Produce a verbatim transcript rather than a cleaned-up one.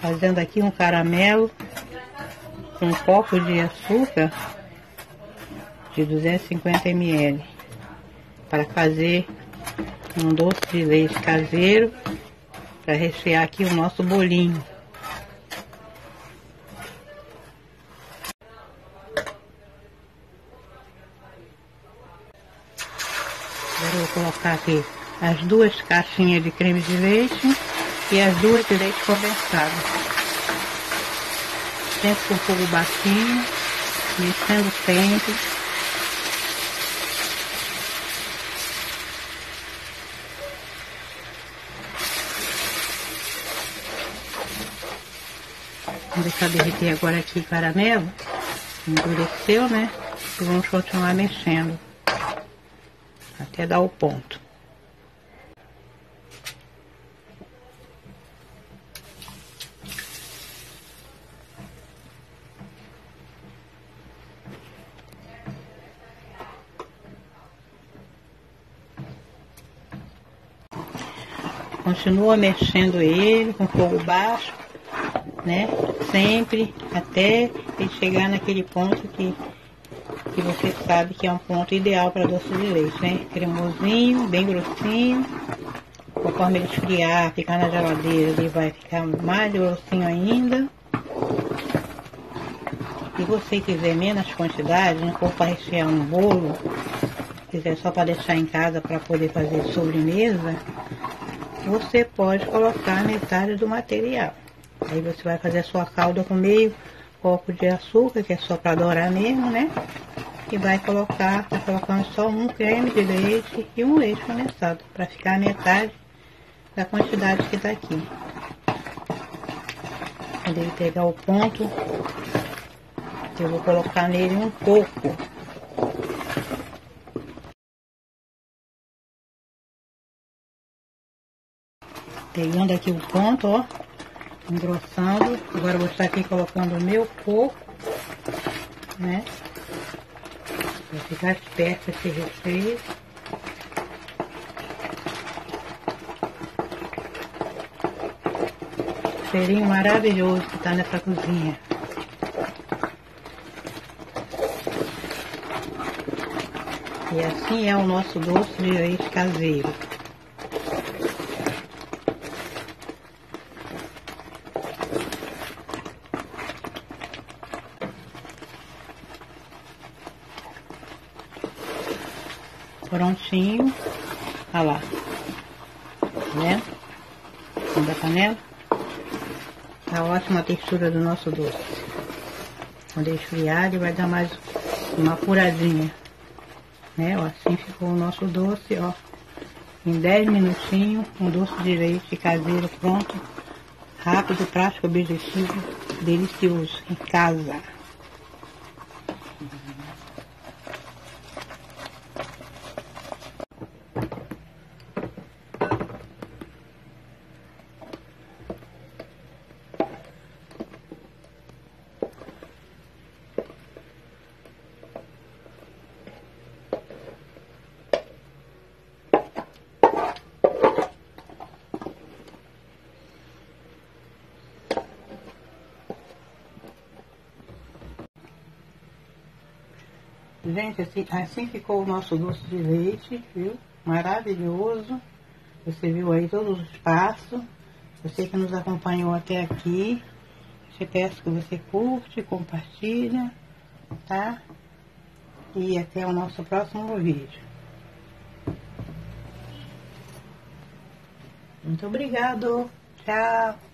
Fazendo aqui um caramelo com um copo de açúcar de duzentos e cinquenta mililitros para fazer um doce de leite caseiro para rechear aqui o nosso bolinho. Agora eu vou colocar aqui as duas caixinhas de creme de leite e as duas de leite condensado. Sempre com fogo baixinho, mexendo sempre. Vamos deixar derreter agora aqui o caramelo. Endureceu, né? E vamos continuar mexendo até dar o ponto. Continua mexendo ele com fogo baixo, né? Sempre até ele chegar naquele ponto que, que você sabe que é um ponto ideal para doce de leite, né? Cremosinho, bem grossinho. Conforme ele esfriar, ficar na geladeira, ele vai ficar mais grossinho ainda. Se você quiser menos quantidade, não for para rechear um bolo, quiser só para deixar em casa para poder fazer sobremesa, você pode colocar metade do material. Aí você vai fazer a sua calda com meio copo de açúcar, que é só para dourar mesmo, né? E vai colocar, tá colocando só um creme de leite e um leite condensado, para ficar a metade da quantidade que tá aqui. Quando ele pegar o ponto, eu vou colocar nele um pouco. Pegando aqui o ponto, ó, engrossando. Agora eu vou estar aqui colocando o meu coco, né? Vai ficar perto esse recheio. Cheirinho maravilhoso que tá nessa cozinha. E assim é o nosso doce de leite caseiro. Prontinho. Olha lá. Tá vendo? Fundo da panela. Tá ótima a textura do nosso doce. Quando ele esfriar, ele vai dar mais uma apuradinha. Né? Ó, assim ficou o nosso doce, ó. Em dez minutinhos, um doce de leite caseiro pronto. Rápido, prático, objetivo, delicioso, em casa. Gente, assim, assim ficou o nosso doce de leite, viu? Maravilhoso. Você viu aí todos os passos. Você que nos acompanhou até aqui. Eu peço que você curte, compartilha, tá? E até o nosso próximo vídeo. Muito obrigado. Tchau.